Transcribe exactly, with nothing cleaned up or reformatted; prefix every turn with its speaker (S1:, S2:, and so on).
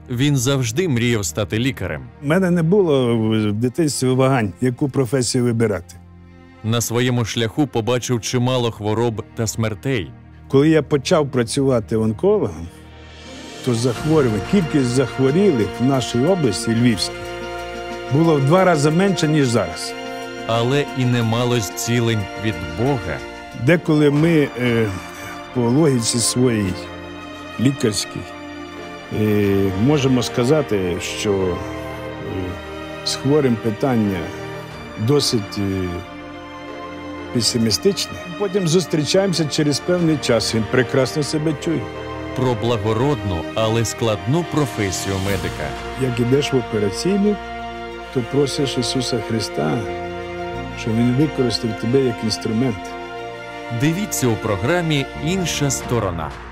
S1: Він завжди мріяв стати лікарем.
S2: У мене не було в дитинстві вагань, яку професію вибирати.
S1: На своєму шляху побачив чимало хвороб та смертей.
S2: Коли я почав працювати онкологом, то захворювання, кількість захворілих в нашій області, Львівській, було в два рази менше, ніж зараз.
S1: Але і немало зцілень від Бога.
S2: Деколи ми е, по логіці своїй лікарській е, можемо сказати, що е, з хворим питання досить е, песимістичне. Потім зустрічаємося через певний час, він прекрасно себе чує.
S1: Про благородну, але складну професію медика.
S2: Як ідеш в операційну, то просиш Ісуса Христа, щоб Він використав тебе як інструмент.
S1: Дивіться у програмі «Інша сторона».